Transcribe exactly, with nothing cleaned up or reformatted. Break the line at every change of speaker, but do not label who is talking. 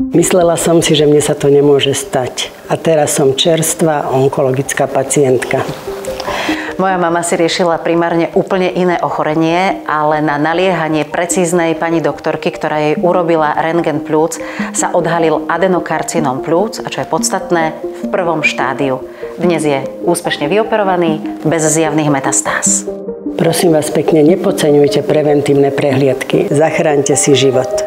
Myslela som si, že mne sa to nemôže stať. A teraz som čerstvá onkologická pacientka.
Moja mama si riešila primárne úplne iné ochorenie, ale na naliehanie precíznej pani doktorky, ktorá jej urobila rentgen plúc, sa odhalil adenokarcinom plúc, a čo je podstatné, v prvom štádiu. Dnes je úspešne vyoperovaný, bez zjavných metastáz.
Prosím vás pekne, nepodceňujte preventívne prehliadky. Zachráňte si život.